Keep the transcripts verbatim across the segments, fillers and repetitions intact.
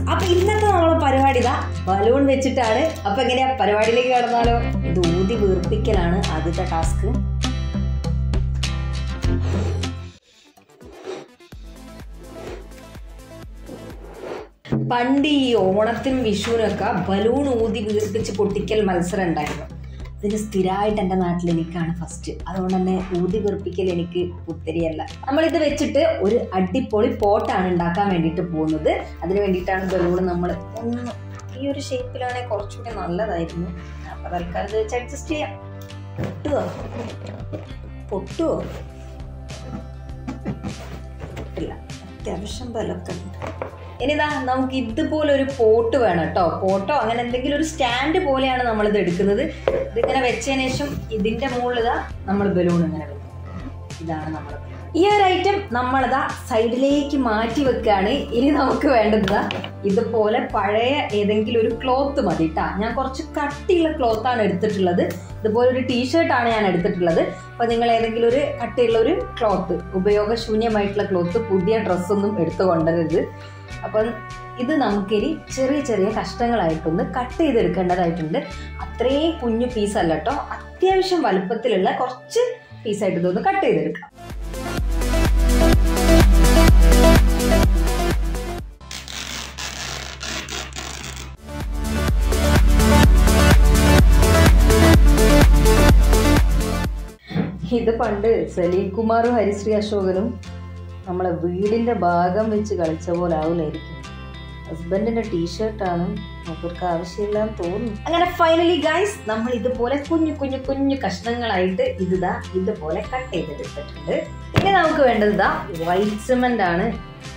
അപ്പൊ ഇന്നത്തെ നമ്മളെ പരിപാടി ഇതാ ബലൂൺ വെച്ചിട്ടാണ്. അപ്പൊ എങ്ങനെയാ പരിപാടിയിലേക്ക് കടന്നാലോ? ഇത് ഊതി വീർപ്പിക്കലാണ് ആദ്യത്തെ ടാസ്ക്. പണ്ട് ഈ ഓണത്തിനും വിഷുവിനൊക്കെ ബലൂൺ ഊതി വീർപ്പിച്ച് പൊട്ടിക്കൽ മത്സരം ഉണ്ടായിരുന്നു. ഇതിന് സ്ഥിരമായിട്ട് എൻ്റെ നാട്ടിൽ എനിക്കാണ് ഫസ്റ്റ്. അതുകൊണ്ട് തന്നെ ഊതി വീർപ്പിക്കൽ എനിക്ക് പുത്തരിയല്ല. നമ്മളിത് വെച്ചിട്ട് ഒരു അടിപൊളി പോട്ടാണ് ഉണ്ടാക്കാൻ വേണ്ടിയിട്ട് പോകുന്നത്. അതിന് വേണ്ടിയിട്ടാണ് ബലൂൺ നമ്മൾ ഒന്ന് ഈ ഒരു ഷേപ്പിലാണെങ്കിൽ കുറച്ചുകൂടി നല്ലതായിരുന്നു. അപ്പം തൽക്കാലം ഇത് വെച്ച് അഡ്ജസ്റ്റ് ചെയ്യാം. പൊട്ടുവോ പൊട്ടുവോ പൊട്ടില്ല, അത്യാവശ്യം ബലമൊക്കെ ഉണ്ട്. ഇനിതാ നമുക്ക് ഇതുപോലൊരു പോട്ട് വേണം കേട്ടോ. പോട്ടോ അങ്ങനെ എന്തെങ്കിലും ഒരു സ്റ്റാൻഡ് പോലെയാണ് നമ്മളിത് എടുക്കുന്നത്. ഇതിങ്ങനെ വെച്ചതിന് ശേഷം ഇതിൻ്റെ മുകളിൽ ഇതാ നമ്മൾ ബലൂൺ ഇങ്ങനെ വെക്കും. ഇതാണ് നമ്മൾ ഈ ഒരു ഐറ്റം നമ്മളിതാ സൈഡിലേക്ക് മാറ്റി വെക്കുകയാണ്. ഇനി നമുക്ക് വേണ്ടത് ഇതുപോലെ പഴയ ഏതെങ്കിലും ഒരു ക്ലോത്ത് മതി കേട്ടോ. ഞാൻ കുറച്ച് കട്ടിയുള്ള ക്ലോത്താണ് എടുത്തിട്ടുള്ളത്. ഇതുപോലെ ഒരു ടീഷർട്ടാണ് ഞാൻ എടുത്തിട്ടുള്ളത്. അപ്പോൾ നിങ്ങൾ ഏതെങ്കിലും ഒരു കട്ടിയുള്ള ഒരു ക്ലോത്ത്, ഉപയോഗശൂന്യമായിട്ടുള്ള ക്ലോത്ത്, പുതിയ ഡ്രസ്സൊന്നും എടുത്തു കൊണ്ടുവരരുത്. അപ്പം ഇത് നമുക്കിനി ചെറിയ ചെറിയ കഷ്ണങ്ങളായിട്ടൊന്ന് കട്ട് ചെയ്തെടുക്കേണ്ടതായിട്ടുണ്ട്. അത്രയും കുഞ്ഞു പീസല്ല കേട്ടോ, അത്യാവശ്യം വലുപ്പത്തിലുള്ള കുറച്ച് പീസായിട്ട് ഇതൊന്ന് കട്ട് ചെയ്തെടുക്കാം. ഇത് പണ്ട് സലീം കുമാറും ഹരിശ്രീ അശോകനും നമ്മളെ വീടിൻ്റെ ഭാഗം വെച്ച് കളിച്ച പോലെ ആവില്ലായിരിക്കും. ഹസ്ബൻഡിൻ്റെ ടീഷർട്ടാണ്, അവർക്ക് ആവശ്യമില്ലാന്ന് തോന്നുന്നു. അങ്ങനെ ഫൈനലി ഗൈസ് നമ്മൾ ഇതുപോലെ കുഞ്ഞു കുഞ്ഞു കുഞ്ഞു കഷ്ണങ്ങളായിട്ട് ഇതാ ഇതുപോലെ കട്ട് ചെയ്തെടുത്തിട്ടുണ്ട്. ഇനി നമുക്ക് വേണ്ടത് ഇതാ വൈറ്റ് സിമൻ്റ് ആണ്.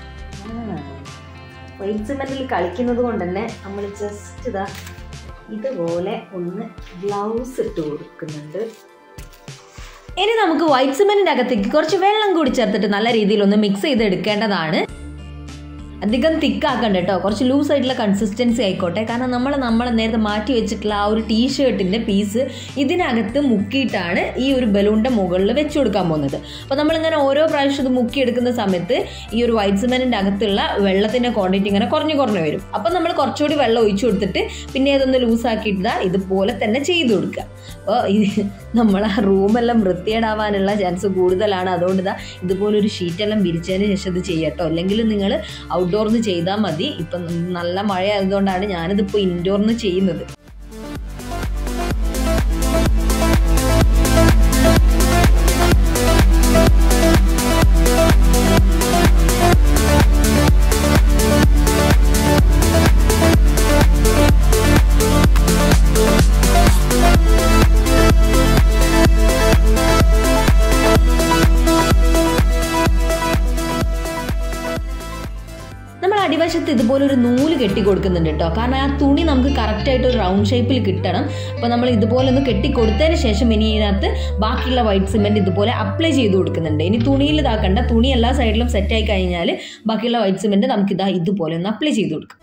വൈറ്റ് സിമൻറ്റിൽ കളിക്കുന്നത് കൊണ്ട് തന്നെ നമ്മൾ ജസ്റ്റ് ഇതാ ഇതുപോലെ ഒന്ന് ഗ്ലൗസ് ഇട്ട് കൊടുക്കുന്നുണ്ട്. ഇനി നമുക്ക് വൈറ്റ് സിമന്റിന്റെ അകത്തേക്ക് കുറച്ച് വെള്ളം കൂടി ചേർത്തിട്ട് നല്ല രീതിയിൽ ഒന്ന് മിക്സ് ചെയ്തെടുക്കേണ്ടതാണ്. അധികം തിക്കാക്കണ്ട കേട്ടോ, കുറച്ച് ലൂസ് ആയിട്ടുള്ള കൺസിസ്റ്റൻസി ആയിക്കോട്ടെ. കാരണം നമ്മൾ നമ്മൾ നേരത്തെ മാറ്റി വെച്ചിട്ടുള്ള ആ ഒരു ടീഷർട്ടിൻ്റെ പീസ് ഇതിനകത്ത് മുക്കിയിട്ടാണ് ഈ ഒരു ബലൂണിൻ്റെ മുകളിൽ വെച്ച് കൊടുക്കാൻ പോകുന്നത്. അപ്പോൾ നമ്മളിങ്ങനെ ഓരോ പ്രാവശ്യം ഇത് മുക്കിയെടുക്കുന്ന സമയത്ത് ഈ ഒരു വൈറ്റ് സിമന്റിൻ്റെ അകത്തുള്ള വെള്ളത്തിൻ്റെ ക്വാണ്ടിറ്റി ഇങ്ങനെ കുറഞ്ഞു കുറഞ്ഞു വരും. അപ്പം നമ്മൾ കുറച്ചുകൂടി വെള്ളം ഒഴിച്ചു കൊടുത്തിട്ട് പിന്നെ ഇതൊന്ന് ലൂസാക്കിയിട്ട് ഇതുപോലെ തന്നെ ചെയ്ത് കൊടുക്കുക. അപ്പോൾ ഇത് നമ്മൾ ആ റൂമെല്ലാം വൃത്തികേടാവാനുള്ള ചാൻസ് കൂടുതലാണ്. അതുകൊണ്ട് ഇതാ ഇതുപോലൊരു ഷീറ്റെല്ലാം വിരിച്ചതിന് ശേഷം ഇത് ചെയ്യട്ടോ. അല്ലെങ്കിൽ നിങ്ങൾ ഔട്ട്ഡോർന്ന് ചെയ്താൽ മതി. ഇപ്പം നല്ല മഴ ആയതുകൊണ്ടാണ് ഞാനിതിപ്പോൾ ഇൻഡോർന്ന് ചെയ്യുന്നത്. അടിവശത്ത് ഇതുപോലെ ഒരു നൂല് കെട്ടി കൊടുക്കുന്നുണ്ട് കേട്ടോ. കാരണം ആ തുണി നമുക്ക് കറക്റ്റായിട്ട് ഒരു റൗണ്ട് ഷേപ്പിൽ കിട്ടണം. അപ്പോൾ നമ്മൾ ഇതുപോലെ ഒന്ന് കെട്ടി കൊടുത്തതിന് ശേഷം ഇനി ഇതിനകത്ത് ബാക്കിയുള്ള വൈറ്റ് സിമെൻറ്റ് ഇതുപോലെ അപ്ലൈ ചെയ്ത് കൊടുക്കുന്നുണ്ട്. ഇനി തുണിയിൽ ഇതാക്കണ്ട, തുണി എല്ലാ സൈഡിലും സെറ്റായി കഴിഞ്ഞാൽ ബാക്കിയുള്ള വൈറ്റ് സിമെൻറ്റ് നമുക്കിതാ ഇതുപോലെ ഒന്ന് അപ്ലൈ ചെയ്ത് കൊടുക്കാം.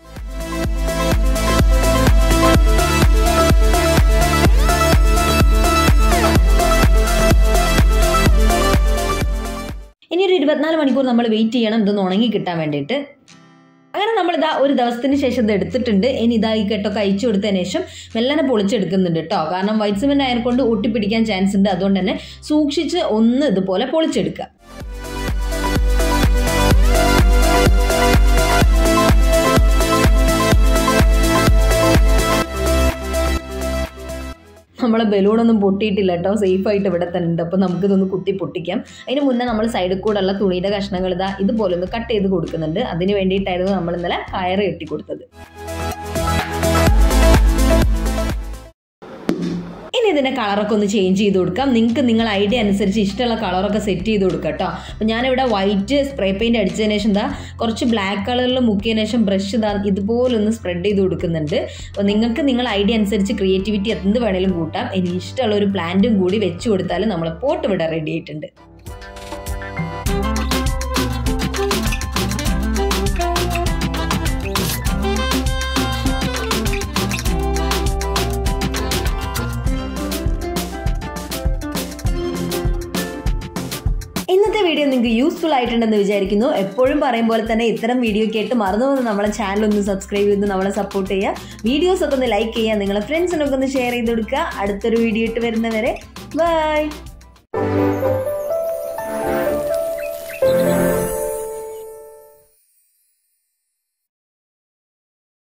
ഇനി ഒരു ഇരുപത്തിനാല് മണിക്കൂർ നമ്മൾ വെയിറ്റ് ചെയ്യണം ഇതൊന്ന് ഉണങ്ങി കിട്ടാൻ വേണ്ടിയിട്ട്. അങ്ങനെ നമ്മളിതാ ഒരു ദിവസത്തിന് ശേഷം ഇത് എടുത്തിട്ടുണ്ട്. ഇനി ഇതാ ഈ കെട്ടൊക്കെ അയച്ചു കൊടുത്തതിന് ശേഷം മെല്ലനെ പൊളിച്ചെടുക്കുന്നുണ്ട് കേട്ടോ. കാരണം വൈറ്റ് സിമെന്റ് ആയതുകൊണ്ട് ഒട്ടിപ്പിടിക്കാൻ ചാൻസ് ഉണ്ട്. അതുകൊണ്ട് തന്നെ സൂക്ഷിച്ച് ഒന്ന് ഇതുപോലെ പൊളിച്ചെടുക്കുക. നമ്മളെ ബലൂണൊന്നും പൊട്ടിയിട്ടില്ല കേട്ടോ, സേഫായിട്ട് ഇവിടെ തന്നെ ഉണ്ട്. അപ്പോൾ നമുക്കിതൊന്ന് കുത്തി പൊട്ടിക്കാം. അതിന് മുന്നേ നമ്മൾ സൈഡിൽ കൂടെ ഉള്ള തുണിയുടെ കഷ്ണങ്ങൾ ഇതാ ഇതുപോലെ ഒന്ന് കട്ട് ചെയ്ത് കൊടുക്കുന്നുണ്ട്. അതിന് വേണ്ടിയിട്ടായിരുന്നു നമ്മൾ ഇന്നലെ കയറ് കെട്ടി കൊടുത്തത്. ഇനി ഇതിൻ്റെ കളറൊക്കെ ഒന്ന് ചേഞ്ച് ചെയ്ത് കൊടുക്കാം. നിങ്ങൾക്ക് നിങ്ങൾ ഐഡിയ അനുസരിച്ച് ഇഷ്ടമുള്ള കളറൊക്കെ സെറ്റ് ചെയ്ത് കൊടുക്കാം കേട്ടോ. അപ്പോൾ ഞാനിവിടെ വൈറ്റ് സ്പ്രേ പെയിൻറ്റ് അടിച്ചതിന് ശേഷം എന്താ കുറച്ച് ബ്ലാക്ക് കളറിൽ മുക്കിയതിന് ശേഷം ബ്രഷ് ഇതാ ഇതുപോലെ ഒന്ന് സ്പ്രെഡ് ചെയ്ത് കൊടുക്കുന്നുണ്ട്. അപ്പോൾ നിങ്ങൾക്ക് നിങ്ങൾ ഐഡിയ അനുസരിച്ച് ക്രിയേറ്റിവിറ്റി എന്ത് വേണേലും കൂട്ടാം. ഇനി ഇഷ്ടമുള്ള ഒരു പ്ലാന്റും കൂടി വെച്ച് കൊടുത്താൽ നമ്മളെ പോട്ട് ഇവിടെ റെഡി ആയിട്ടുണ്ട്. ഇന്നത്തെ വീഡിയോ നിങ്ങൾക്ക് യൂസ്ഫുൾ ആയിട്ടുണ്ടെന്ന് വിചാരിക്കുന്നു. എപ്പോഴും പറയും പോലെ തന്നെ ഇത്തരം വീഡിയോ കേട്ട് മറന്നു വന്ന് നമ്മളെ ചാനൽ ഒന്ന് സബ്സ്ക്രൈബ് ചെയ്ത് നമ്മളെ സപ്പോർട്ട് ചെയ്യുക. വീഡിയോസൊക്കെ ഒന്ന് ലൈക്ക് ചെയ്യുക, നിങ്ങളെ ഫ്രണ്ട്സിനൊക്കെ ഒന്ന് ഷെയർ ചെയ്ത് കൊടുക്കുക. അടുത്തൊരു വീഡിയോ ഇട്ട് വരുന്നവരെ ബൈ.